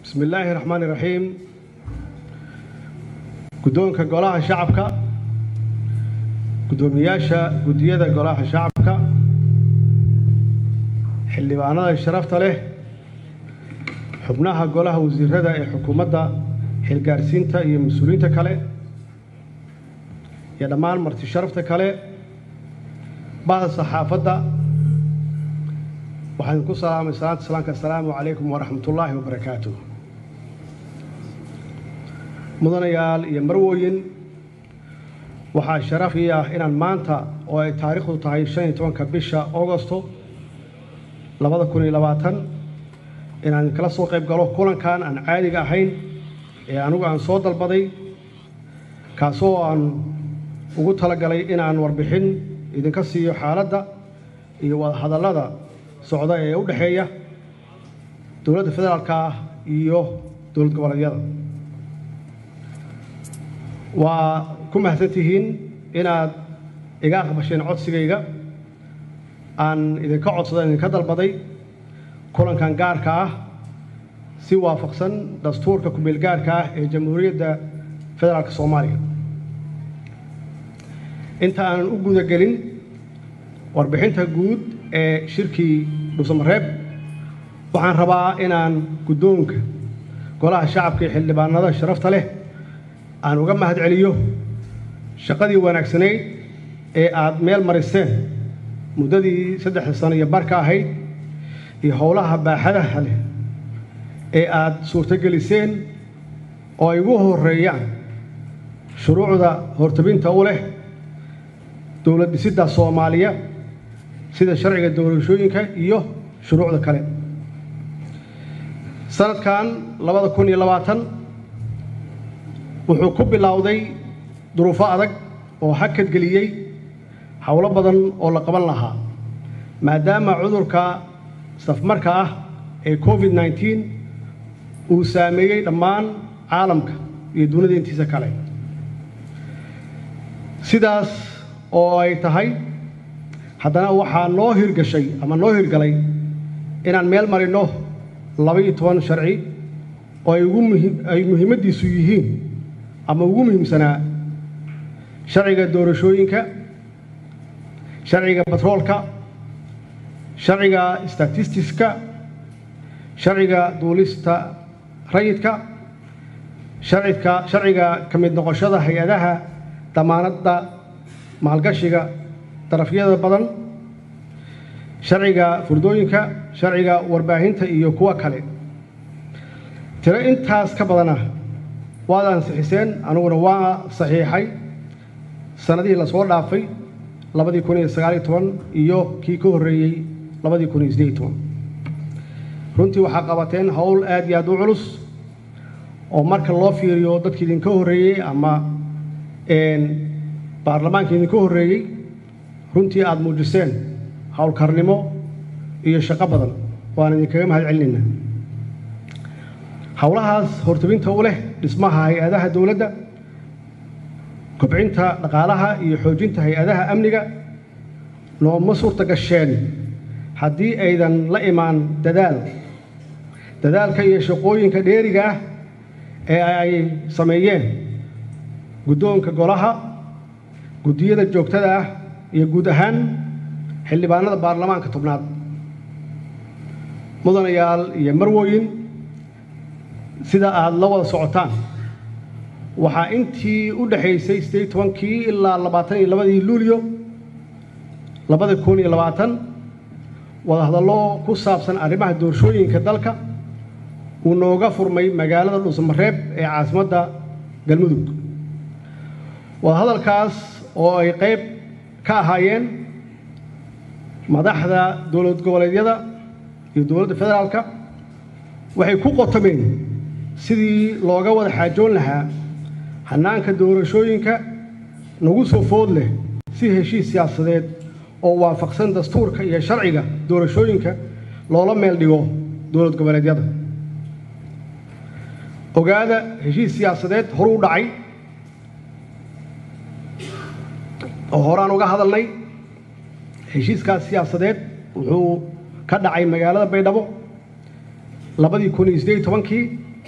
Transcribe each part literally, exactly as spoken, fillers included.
بسم الله الرحمن الرحيم. قدومك قلاها شعبك قدومياشا قديدا قلاها شعبك حلي بعنا الشرفت له حبناها قلاها وزير هذا حكومة حلقارسينتا iyo مسؤولينتا kale يا دمان مرتي شرفتا kale بعض الصحافة waxaan ku salaamay salaanta salaamka assalaamu calaykum wa rahmatullaahi wa barakaatuh. mudanayaal iyo marwooyin waxaa sharaf ii ah inaan maanta oo ay taariikhdu tahay shan iyo tobanka bisha Agoosto laba kun iyo labaatan inaan kala soo qayb galo kulankan aan caadiga ahayn ee anigu aan soo dalbaday kaasoo aan ugu talagalay inaan warbixin idinka siiyo xaaladda iyo wada hadallada socda ee u dhaxeeya dawladda federaalka iyo dawlad goboleedyada. waa ku mahadsantihiin inaad iga aqbasheen codsigayga aan idinka codsaday idinka dalbaday kulankan gaarka ah si waafaqsan dastuurka ku meel gaarka ah ee Jamhuuriyadda Federaalka Soomaaliya. inta aan u guda gelin warbixinta guud ee shirkii Dhuusamareeb waxaan rabaa inaan guddoonka golaha shacabka ee xildhibaanada sharafta leh aan uga mahad celiyo shaqadii wanaagsaneyd ee aad meel mariseen muddadii saddex sano iyo barka ahayd iyo howlaha baaxadaha leh ee aad suurtageliseen oo ay ugu horeeyaan shuruucda hortabinta u leh dawlad dhisidda Soomaaliya sida sharciga doorashooyinka iyo shuruucda kale. sanadkan laba kun iyo labaatan wuxuu ku bilowday duruufo adag oo hakad geliyay hawlo badan oo la qaban lahaa maadaama cudurka safmarka ah ee covid nineteen uu saameeyay dhammaan caalamka iyo dunida intiisa kale. sidaas oo ay tahay haddana waxaa noo hirgashay ama noo hirgalay inaan meel marino laba iyo toban sharci oo ay ugu muhiim ay muhiimadiisu yihiin ama ugu muhiimsanaa sharciga doorashooyinka, sharciga batroolka, sharciga statistics-ka, sharciga duulista rayidka, sharciga sharciga ka mid noqoshada hay'adaha damaanadda maalgashiga darafyada badan, sharciga furdooyinka, sharciga warbaahinta iyo kuwa kale. tiro intaas ka badana waad ansixiseen aniguna waa saxiixay sanadihii la soo dhaafay laba kun iyo sagaal iyo toban iyo kii ka horreeyay laba kun iyo siddeed iyo toban. runtii waxaa qabateen hawl aad iyo aad u culus oo marka loo fiiriyo dadkii idinka horreeyay ama baarlamaanka idinka horreeyay runtii aad muujiseen hawlkarnimo iyo shaqo badan waan idinkaga mahad celinaynaa. hawlahaas hortabinta u leh dhismaha hay'adaha dawladda, kobcinta dhaqaalaha iyo xoojinta hay'adaha amniga nooma suurta gasheen haddii aydan la imaan dadaal dadaalka iyo shaqooyinka dheeriga ah ee ay sameeyeen guddoonka golaha, guddiyada joogtada ah iyo guud ahaan xildhibaanada baarlamaanka tobnaad. mudanayaal iyo marwooyin sida aad la wada socotaan waxaa intii u dhaxaysay siddeed iyo tobankii ilaa labaatan iyo labadii luulyo laba kun iyo labaatan wada hadallo ku saabsan arrimaha doorashooyinka dalka uu nooga furmay magaalada Dhuusamareeb ee caasimadda Galmudug. wada hadalkaas oo ay qayb ka ahaayeen madaxda dawlad goboleedyada iyo dawladda federaalka waxay ku qotomeen sidii looga wada xaajoon lahaa hanaanka doorashooyinka nagu soo food leh si heshiis siyaasadeed oo waafaqsan dastuurka iyo sharciga doorashooyinka loola meel dhigo dawlad goboleedyada. ogaada heshiis siyaasadeed hor u dhacay oo horaan uga hadalnay. heshiiskaas siyaasadeed wuxuu ka dhacay magaalada Baydhabo laba kun iyo siddeed iyo tobankii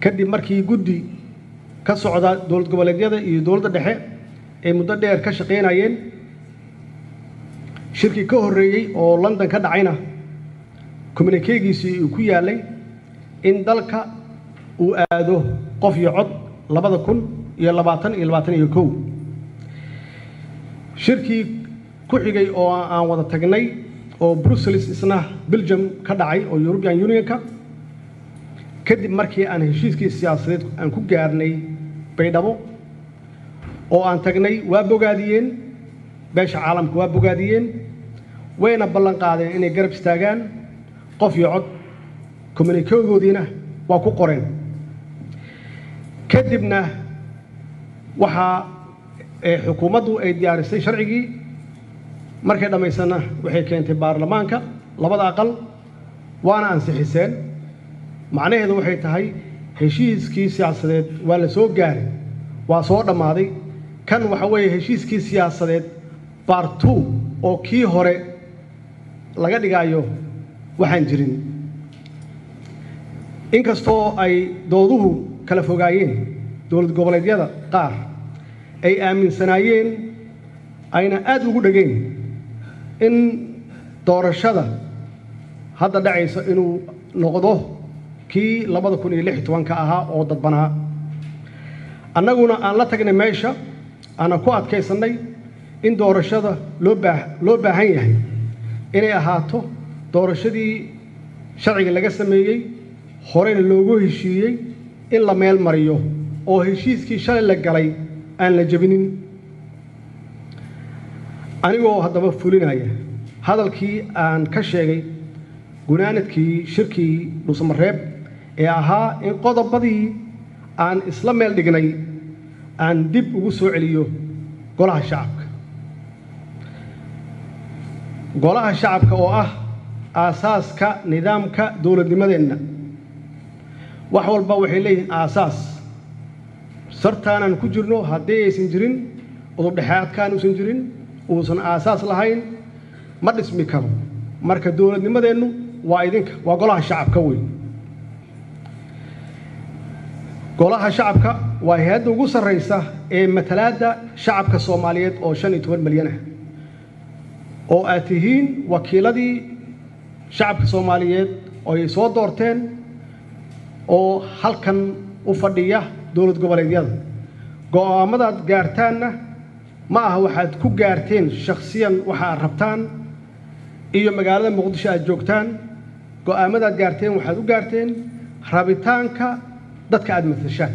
kadib markii guddi ka socda dowlad goboleedyada iyo dowladda dhexe ay muddo dheer ka shaqeynayeen shirkii ka horreeyey oo London ka dhacayna communiquegiisii uu ku yaalay in dalka uu aado qof iyo cod labada kun iyo labaatan iyo labaatan iyo kow shirkii ku xigay oo aan wada tagnay oo Brussels isna Belgium ka dhacay oo European Unionka kadib markii aan heshiiskii siyaasadeed aan ku gaarnay baydhabo oo aan tagnay waa bogaadiyeen beesha caalamka waa bogaadiyeen wayna ballan qaadeen inay garab istaagaan qof iyo cod communiquegoodiina waa ku qoreen kadibna waxa xukuumaddu ay diyaarisay sharcigii markay dhamaysana waxay keentay baarlamaanka labada aqal waana ansixiseen macnaheedu waxay tahay heshiiskii siyaasadeed waa la soo gaaray waa soo dhamaaday kan waxa weeye heshiiskii siyaasadeed part two oo kii hore laga dhigayo waxaan jirin inkastoo ay dooduhu kala fogaayeen dowlad goboleedyada qaar ay aaminsanaayeen ayna aad ugu dhageen in doorashada hadda dhacaysa inuu noqdo kii labada kun iyo lix iyo toban ka ahaa oo dadbanaa annaguna aan la tagnay meesha ana ku adkaysanay in doorashada loo baah loo baahan yahay inay ahaato doorashadii sharciga laga sameeyey horeyna loogu heshiiyey in la meel mariyo oo heshiiskii shalay la galay aan la jabinin anigoo haddaba fulinaya hadalkii aan ka sheegay gunaanadkii shirkii dhuusamareeb ee ahaa in qodobadii aan isla meel dhignay aan dib ugu soo celiyo golaha shacabka golaha shacabka oo ah aasaaska nidaamka dowladnimadeenna wax walba waxay leeyihiin aasaas sartaanaan ku jirno haddii aysan jirin udub dhexaadkaan uusan jirin uusan aasaas lahayn ma dhismi karo marka dowladnimadeennu waa idinka waa golaha shacabka weyn golaha shacabka waa hay'adda ugu sarreysa ee matalaadda shacabka Soomaaliyeed oo shan iyo toban milyan ah oo aad tihiin wakiiladii shacabka Soomaaliyeed oo ay soo doorteen oo halkan u fadhiya dowlad goboleedyada go'aamadaad gaartaanna ma aha waxaad ku gaarteen shakhsiyan waxa aad rabtaan iyo magaalada Muqdisho aad joogtaan go'aamadaad gaarteen waxaad u gaarteen rabitaanka dadka aad matashaan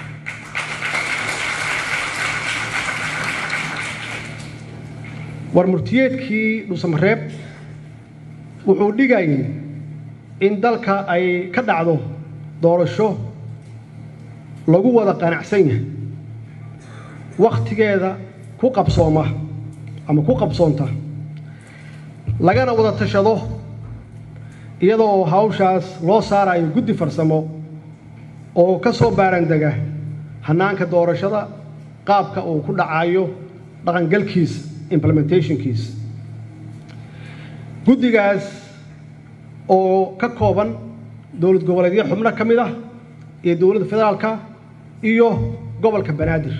war murtiyeedkii dhuusamareeb wuxuu dhigayay in dalka ay ka dhacdo doorasho lagu wada qanacsan yahay waqtigeeda ku qabsooma ama ku qabsoonta lagana wada tashado iyadoo hawshaas loo saarayo guddi farsamo oo ka soo baarandega hanaanka doorashada qaabka uu ku dhacayo dhaqangalkiisa implementationkiisa guddigaas oo ka kooban dowlad goboleedyo xubno ka mid ah iyo dowladda federaalka iyo gobolka Banaadir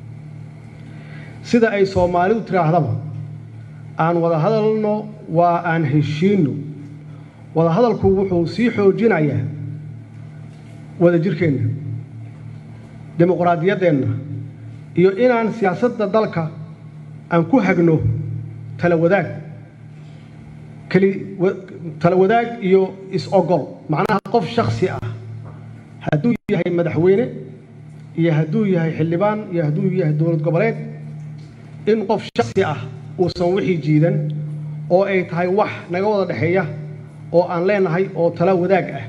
sida ay Soomaalidu tiraahdaba aan wada hadalno waa aan heshiino wada hadalku wuxuu sii xoojinayaa wada jirkeena dimuqraadiyadeenna iyo inaan siyaasadda dalka aan ku hagno tala wadaag kali tala wadaag iyo is ogol macnaha qof shakhsi ah hadduu yahay madaxweyne iyo hadduu yahay xildhibaan iyo hadduu yahay dowlad goboleed in qof shakhsi ah uusan wixii jiidan oo ay tahay wax naga wada dhaxeeya oo aan leenahay oo tala wadaag ah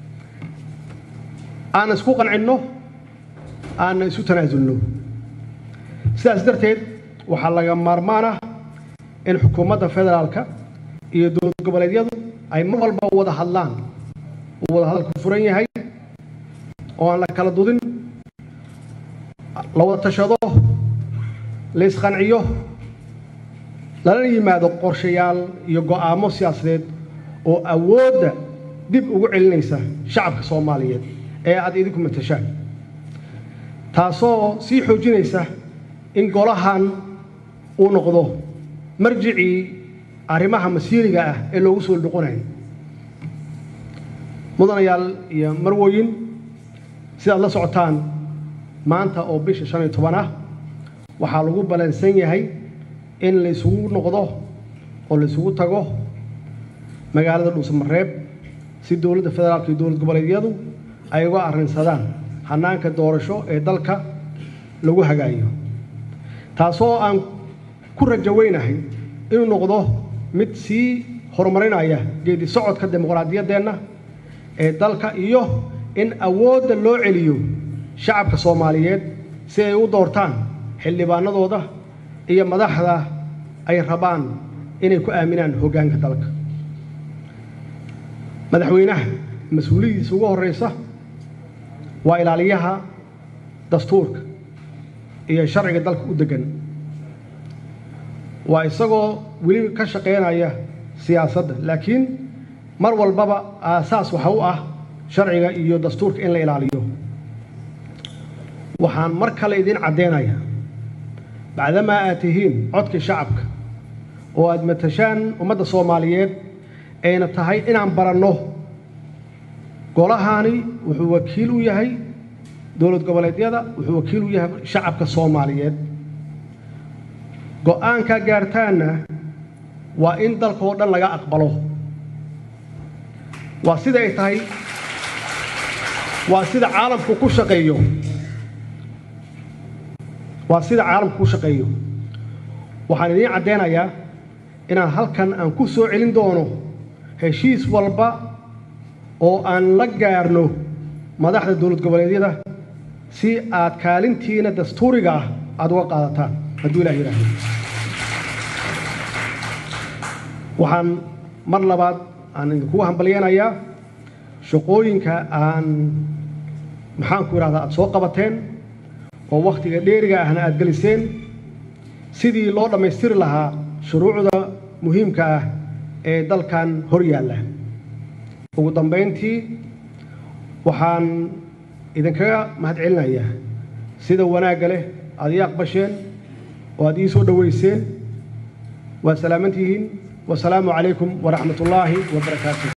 aan isku qancinno aan isu tanaasulno sidaas darteed waxaa laga maarmaan ah in xukuumadda federaalka iyo dowlad goboleedyadu ay mar walba wada hadlaan oo wada hadalku furan yahay oo aan la kala dudin la wada tashado la isqanciyo lana yimaado qorshayaal iyo go'aamo siyaasadeed oo awoodda dib ugu celinaysa shacabka Soomaaliyeed ee aad idinku matashaan taasoo sii xoojinaysa in golahan uu noqdo marjicii arrimaha masiiriga ah ee loogu soo noqonayo mudanayaal iyo marwooyin sidaad la socotaan maanta oo bisha shan iyo toban ah waxaa lagu balansan yahay in la isugu noqdo oo la isugu tago magaalada Dhuusamareeb si dawladda federaalka iyo dawlad goboleedyadu ay uga arrinsadaan hanaanka doorasho ee dalka lagu hagaayo taasoo aan ku rajaweynahay inuu noqdo mid sii horumarinaya geedi socodka dimuqraadiyadeena ee dalka iyo in awoodda loo celiyo shacabka Soomaaliyeed si ay u doortaan xildhibaanadooda iyo madaxda ay rabaan inay ku aaminaan hoggaanka dalka madaxweynaha mas'uuliyadiisa ugu horeysa waa ilaaliyaha dastuurka iyo sharciga dalka u degan waa isagoo weli ka shaqeynaya siyaasadda laakiin mar walbaba aasaas waxa u ah sharciga iyo dastuurka in la ilaaliyo waxaan mar kale idin cadeynayaa bacdama aad tihiin codka shacabka oo aad matashaan ummadda Soomaaliyeed ayna tahay inaan baranno golahani wuxuu wakiil u yahay dawlad goboleedyada wuxuu wakiil u yahay shacabka Soomaaliyeed go'aanka gaartaana waa in dalka oo dhan laga aqbalo waa sida ay tahay waa sida caalamku ku shaqeeyo waa sida caalamku ku shaqeeyo waxaan idin cadeynayaa inaan halkan aan ku soo celin doono heshiis walba oo aan la gaarno madaxda dawlad goboleedyada si aad kaalintiina dastuuriga ah aad uga qaadataan hadduu Ilaahay yiraahdo waxaan mar labaad aan idinku hambalyeeynaya shaqooyinka aan maxaan ku yiraahdaa aad soo qabateen oo waqtiga dheeriga ahna aad galiseen sidii loo dhameystiri lahaa shuruucda muhiimka ah ee dalkan hor yaalla ugu dambeyntii waxaan idinkaga mahadcelinayaa sida wanaagga leh aad ii aqbasheen oo aad ii soo dhaweyseen waa salaamantihiin والسلام عليكم ورحمة الله وبركاته.